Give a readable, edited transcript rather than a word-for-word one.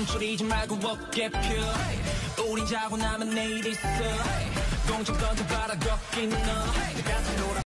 멈추리지 말고 어깨 펴 우린 자고 나면 내일 있어 공중 던져 바라 걷긴 너 같이 놀아